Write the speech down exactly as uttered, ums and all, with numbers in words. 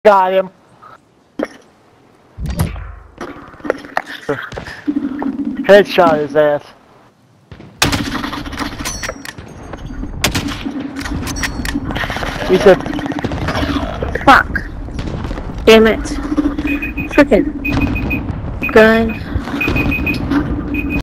Got him. Headshot his ass. He said, fuck. Damn it. Frickin' gun.